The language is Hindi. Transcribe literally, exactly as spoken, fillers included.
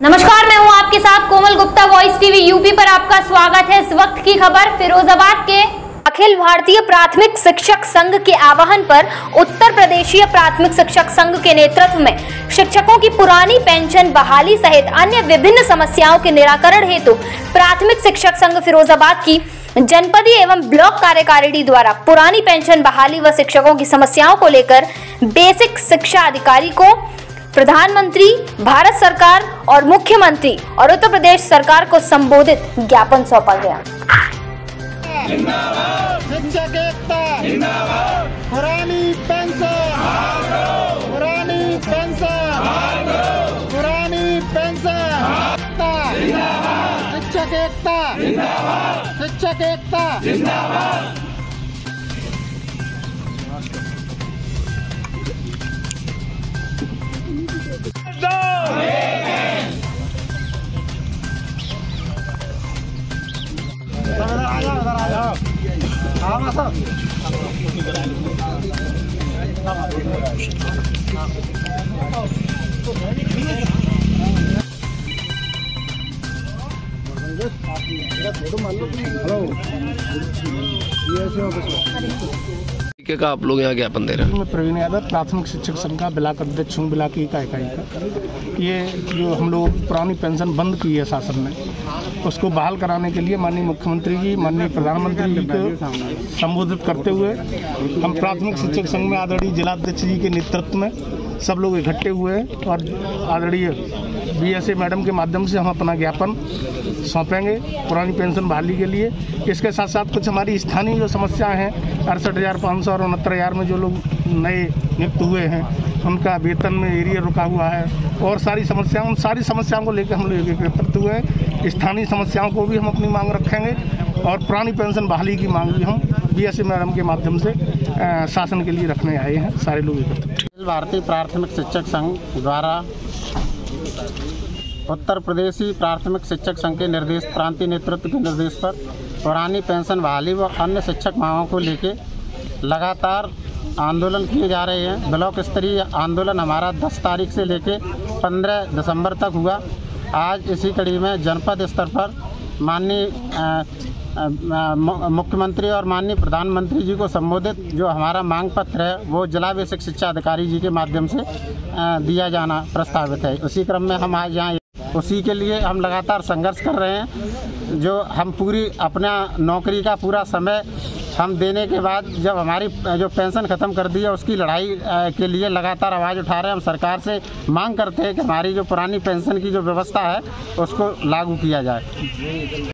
नमस्कार, मैं हूं आपके साथ Komal Gupta. Voice TV UP पर आपका स्वागत है। इस वक्त की खबर फिरोजाबाद के अखिल भारतीय प्राथमिक शिक्षक संघ के आह्वान पर उत्तर प्रदेशीय प्राथमिक शिक्षक संघ के नेतृत्व में शिक्षकों की पुरानी पेंशन बहाली सहित अन्य विभिन्न समस्याओं के निराकरण हेतु प्राथमिक शिक्षक संघ फिरोजाबाद की जनपदीय एवं ब्लॉक कार्यकारिणी द्वारा पुरानी पेंशन बहाली व शिक्षकों की समस्याओं को लेकर बेसिक शिक्षा अधिकारी को प्रधानमंत्री, भारत सरकार और मुख्यमंत्री और उत्तर प्रदेश सरकार को संबोधित ज्ञापन सौंपा गया। शिक्षक एकता जिंदाबाद, पुरानी पेंशन, पुरानी पेंशन, पुरानी पेंशन, शिक्षक एकता जिंदाबाद, शिक्षक एकता जिंदाबाद। का आप लोग यहाँ ज्ञापन दे रहे हैं? मैं प्रवीण यादव, प्राथमिक शिक्षक संघ का ब्लॉक अध्यक्ष हूँ, ब्लॉक की इकाई का। ये जो हम लोग पुरानी पेंशन बंद की है शासन ने, उसको बहाल कराने के लिए माननीय मुख्यमंत्री जी, माननीय प्रधानमंत्री जी को संबोधित करते हुए हम प्राथमिक शिक्षक संघ में आदरणीय जिलाध्यक्ष जी के नेतृत्व में सब लोग इकट्ठे हुए हैं और आदरणीय बी एस ए मैडम के माध्यम से हम अपना ज्ञापन सौंपेंगे पुरानी पेंशन बहाली के लिए। इसके साथ साथ कुछ हमारी स्थानीय जो समस्याएं हैं, अड़सठ हज़ार पाँच सौ और उनहत्तर हज़ार में जो लोग नए नियुक्त हुए हैं उनका वेतन में एरियर रुका हुआ है और सारी समस्याओं उन सारी समस्याओं को लेकर हम लोग एकत्रित हुए हैं। स्थानीय समस्याओं को भी हम अपनी मांग रखेंगे और पुरानी पेंशन बहाली की मांग भी हम बी एस ए मैडम के माध्यम से आ, शासन के लिए रखने आए हैं सारे लोग एकत्रित। भारतीय प्राथमिक शिक्षक संघ द्वारा उत्तर प्रदेशी प्राथमिक शिक्षक संघ के निर्देश प्रांतीय नेतृत्व के निर्देश पर पुरानी पेंशन बहाली व अन्य शिक्षक मांगों को लेकर लगातार आंदोलन किए जा रहे हैं। ब्लॉक स्तरीय आंदोलन हमारा दस तारीख से लेकर पंद्रह दिसंबर तक हुआ। आज इसी कड़ी में जनपद स्तर पर माननीय मुख्यमंत्री और माननीय प्रधानमंत्री जी को संबोधित जो हमारा मांग पत्र है वो जिला बेसिक शिक्षा अधिकारी जी के माध्यम से दिया जाना प्रस्तावित है। उसी क्रम में हम आज यहाँ उसी के लिए हम लगातार संघर्ष कर रहे हैं। जो हम पूरी अपना नौकरी का पूरा समय हम देने के बाद जब हमारी जो पेंशन ख़त्म कर दी है उसकी लड़ाई के लिए लगातार आवाज़ उठा रहे हैं। हम सरकार से मांग करते हैं कि हमारी जो पुरानी पेंशन की जो व्यवस्था है उसको लागू किया जाए।